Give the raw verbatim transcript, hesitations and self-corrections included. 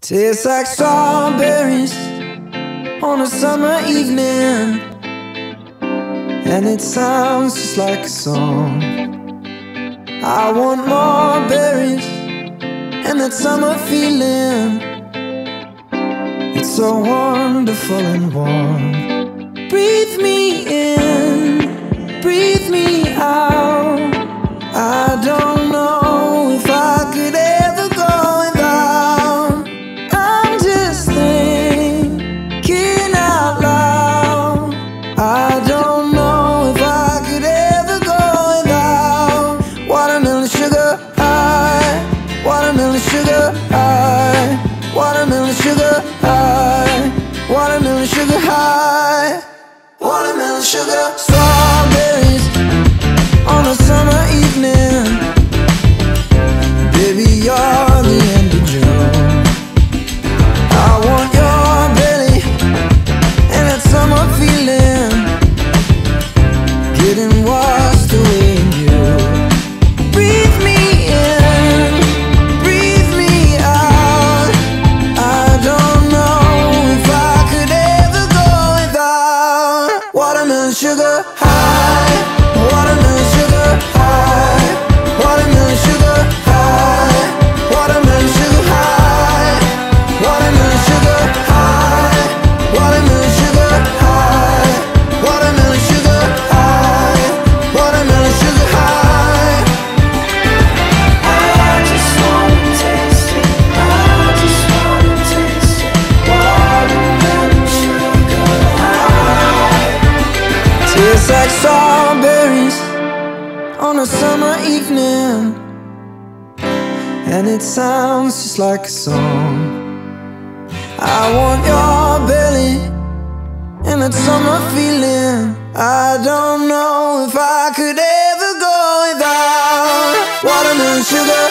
Tastes like strawberries on a summer evening, and it sounds just like a song. I want more berries and that summer feeling. It's so wonderful and warm. Breathe me in, breathe me out. I don't know if I could ever go without. I'm just thinking out loud. I don't know if I could ever go without watermelon sugar high, watermelon sugar high, watermelon sugar high, watermelon sugar high, watermelon sugar. Strawberries on a summer evening, baby, you're the end of June. I want your belly and that summer feeling, getting washed away in you. Breathe me in, breathe me out. I don't know if I could ever go without watermelon sugar high, watermelon sugar high, watermelon sugar high, watermelon sugar high, watermelon sugar high, watermelon sugar high, watermelon sugar high, watermelon sugar high. I just wanna taste it, I just wanna taste it, watermelon sugar high. Tastes like strawberries on a summer evening, and it sounds just like a song. I want your belly and that summer feeling. I don't know if I could ever go without watermelon sugar